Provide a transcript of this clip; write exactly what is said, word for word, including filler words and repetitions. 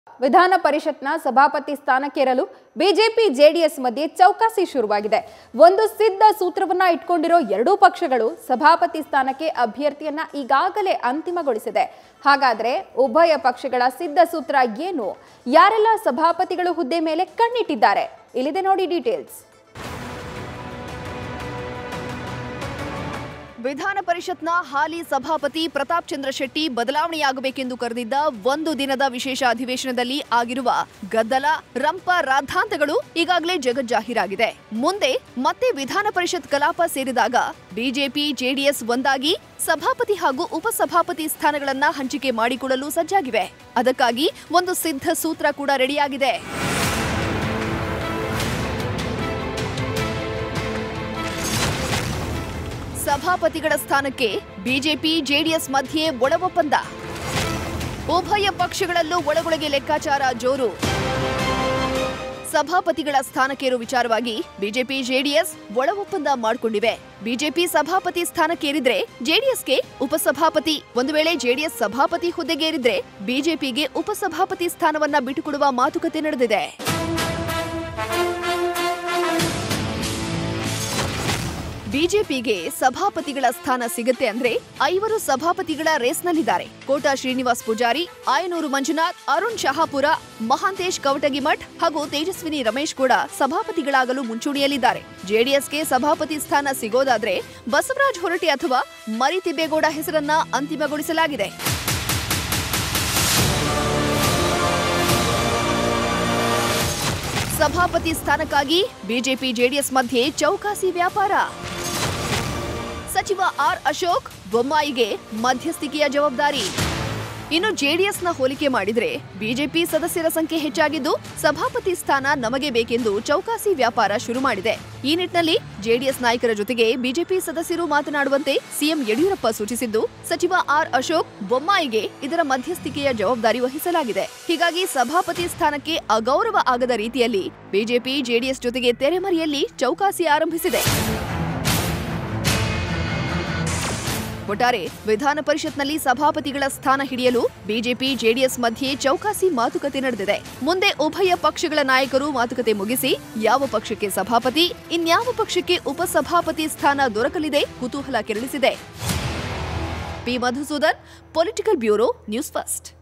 ವಿಧಾನ ಪರಿಷತ್ನ ಸಭಾಪತಿ ಸ್ಥಾನಕ್ಕೇರಲು ಬಿಜೆಪಿ ಜೆಡಿಎಸ್ ಮಧ್ಯೆ ಚೌಕಾಸಿ ಶುರುವಾಗಿದೆ. ಒಂದು ಸಿದ್ಧ ಸೂತ್ರವನ್ನ ಇಟ್ಕೊಂಡಿರೋ ಎರಡೂ ಪಕ್ಷಗಳು ಸಭಾಪತಿ ಸ್ಥಾನಕ್ಕೆ ಅಭ್ಯರ್ಥಿಯನ್ನ ಈಗಾಗಲೇ ಅಂತಿಮಗೊಳಿಸಿದೆ. ಹಾಗಾದ್ರೆ ಉಭಯ ಪಕ್ಷಗಳ ಸಿದ್ಧ ಸೂತ್ರ ಏನು? ಯಾರೆಲ್ಲ ಸಭಾಪತಿಗಳು ಹುದ್ದೆ ಮೇಲೆ ಕಣ್ಣಿಟ್ಟಿದ್ದಾರೆ? ಇಲ್ಲಿದೆ ನೋಡಿ ಡೀಟೇಲ್ಸ್. ವಿಧಾನ ಪರಿಷತ್ನ ಹಾಲಿ ಸಭಾಪತಿ ಪ್ರತಾಪ್ ಚಂದ್ರ ಶೆಟ್ಟಿ ಬದಲಾವಣೆಯಾಗಬೇಕೆಂದು ಕರೆದಿದ್ದ ಒಂದು ದಿನದ ವಿಶೇಷ ಅಧಿವೇಶನದಲ್ಲಿ ಆಗಿರುವ ಗದ್ದಲ, ರಂಪ, ರಾದ್ಧಾಂತಗಳು ಈಗಾಗಲೇ ಜಗಜ್ಜಾಹೀರಾಗಿದೆ. ಮುಂದೆ ಮತ್ತೆ ವಿಧಾನ ಪರಿಷತ್ ಕಲಾಪ ಸೇರಿದಾಗ ಬಿಜೆಪಿ ಜೆಡಿಎಸ್ ಒಂದಾಗಿ ಸಭಾಪತಿ ಹಾಗೂ ಉಪಸಭಾಪತಿ ಸ್ಥಾನಗಳನ್ನ ಹಂಚಿಕೆ ಮಾಡಿಕೊಳ್ಳಲು ಸಜ್ಜಾಗಿವೆ. ಅದಕ್ಕಾಗಿ ಒಂದು ಸಿದ್ಧ ಸೂತ್ರ ಕೂಡ ರೆಡಿಯಾಗಿದೆ. ಸಭಾಪತಿಗಳ ಸ್ಥಾನಕ್ಕೆ ಬಿಜೆಪಿ ಜೆಡಿಎಸ್ ಮಧ್ಯೆ ಒಳ ಒಪ್ಪಂದ. ಉಭಯ ಪಕ್ಷಗಳಲ್ಲೂ ಒಳಗೊಳಗೆ ಲೆಕ್ಕಾಚಾರ ಜೋರು. ಸಭಾಪತಿಗಳ ಸ್ಥಾನಕ್ಕೇರೋ ವಿಚಾರವಾಗಿ ಬಿಜೆಪಿ ಜೆಡಿಎಸ್ ಒಳ ಒಪ್ಪಂದ ಮಾಡಿಕೊಂಡಿವೆ. ಬಿಜೆಪಿ ಸಭಾಪತಿ ಸ್ಥಾನಕ್ಕೇರಿದ್ರೆ ಜೆಡಿಎಸ್ಗೆ ಉಪಸಭಾಪತಿ, ಒಂದು ವೇಳೆ ಜೆಡಿಎಸ್ ಸಭಾಪತಿ ಹುದ್ದೆಗೇರಿದ್ರೆ ಬಿಜೆಪಿಗೆ ಉಪಸಭಾಪತಿ ಸ್ಥಾನವನ್ನ ಬಿಟ್ಟುಕೊಡುವ ಮಾತುಕತೆ ನಡೆದಿದೆ. ಬಿಜೆಪಿಗೆ ಸಭಾಪತಿಗಳ ಸ್ಥಾನ ಸಿಗುತ್ತೆ ಅಂದ್ರೆ ಐವರು ಸಭಾಪತಿಗಳ ರೇಸ್ನಲ್ಲಿದ್ದಾರೆ. ಕೋಟಾ ಶ್ರೀನಿವಾಸ್ ಪೂಜಾರಿ, ಆಯನೂರು ಮಂಜುನಾಥ್, ಅರುಣ್ ಶಹಾಪುರ, ಮಹಾಂತೇಶ್ ಕವಟಗಿಮಠ್ ಹಾಗೂ ತೇಜಸ್ವಿನಿ ರಮೇಶ್ ಕೂಡ ಸಭಾಪತಿಗಳಾಗಲು ಮುಂಚೂಣಿಯಲ್ಲಿದ್ದಾರೆ. ಜೆಡಿಎಸ್ಗೆ ಸಭಾಪತಿ ಸ್ಥಾನ ಸಿಗೋದಾದ್ರೆ ಬಸವರಾಜ್ ಹೊರಟ್ಟಿ ಅಥವಾ ಮರಿತಿಬ್ಬೇಗೌಡ ಹೆಸರನ್ನ ಅಂತಿಮಗೊಳಿಸಲಾಗಿದೆ. ಸಭಾಪತಿ ಸ್ಥಾನಕ್ಕಾಗಿ ಬಿಜೆಪಿ ಜೆಡಿಎಸ್ ಮಧ್ಯೆ ಚೌಕಾಸಿ ವ್ಯಾಪಾರ. ಸಚಿವ ಆರ್ ಅಶೋಕ್, ಬೊಮ್ಮಾಯಿಗೆ ಮಧ್ಯಸ್ಥಿಕೆಯ ಜವಾಬ್ದಾರಿ. ಇನ್ನು ಜೆಡಿಎಸ್ನ ಹೋಲಿಕೆ ಮಾಡಿದ್ರೆ ಬಿಜೆಪಿ ಸದಸ್ಯರ ಸಂಖ್ಯೆ ಹೆಚ್ಚಾಗಿದ್ದು ಸಭಾಪತಿ ಸ್ಥಾನ ನಮಗೆ ಬೇಕೆಂದು ಚೌಕಾಸಿ ವ್ಯಾಪಾರ ಶುರು ಮಾಡಿದೆ. ಈ ನಿಟ್ಟಿನಲ್ಲಿ ಜೆಡಿಎಸ್ ನಾಯಕರ ಜೊತೆಗೆ ಬಿಜೆಪಿ ಸದಸ್ಯರು ಮಾತನಾಡುವಂತೆ ಸಿಎಂ ಯಡಿಯೂರಪ್ಪ ಸೂಚಿಸಿದ್ದು, ಸಚಿವ ಆರ್ ಅಶೋಕ್, ಬೊಮ್ಮಾಯಿಗೆ ಇದರ ಮಧ್ಯಸ್ಥಿಕೆಯ ಜವಾಬ್ದಾರಿ ವಹಿಸಲಾಗಿದೆ. ಹೀಗಾಗಿ ಸಭಾಪತಿ ಸ್ಥಾನಕ್ಕೆ ಅಗೌರವ ಆಗದ ರೀತಿಯಲ್ಲಿ ಬಿಜೆಪಿ ಜೆಡಿಎಸ್ ಜೊತೆಗೆ ತೆರೆಮರೆಯಲ್ಲಿ ಚೌಕಾಸಿ ಆರಂಭಿಸಿದೆ. ಒಟ್ಟಾರೆ ವಿಧಾನ ಪರಿಷತ್ನಲ್ಲಿ ಸಭಾಪತಿಗಳ ಸ್ಥಾನ ಹಿಡಿಯಲು ಬಿಜೆಪಿ ಜೆಡಿಎಸ್ ಮಧ್ಯೆ ಚೌಕಾಸಿ ಮಾತುಕತೆ ನಡೆದಿದೆ. ಮುಂದೆ ಉಭಯ ಪಕ್ಷಗಳ ನಾಯಕರು ಮಾತುಕತೆ ಮುಗಿಸಿ ಯಾವ ಪಕ್ಷಕ್ಕೆ ಸಭಾಪತಿ, ಇನ್ಯಾವ ಪಕ್ಷಕ್ಕೆ ಉಪಸಭಾಪತಿ ಸ್ಥಾನ ದೊರಕಲಿದೆ ಕುತೂಹಲ ಕೆರಳಿಸಿದೆ. P Madhusudan, political bureau, news first.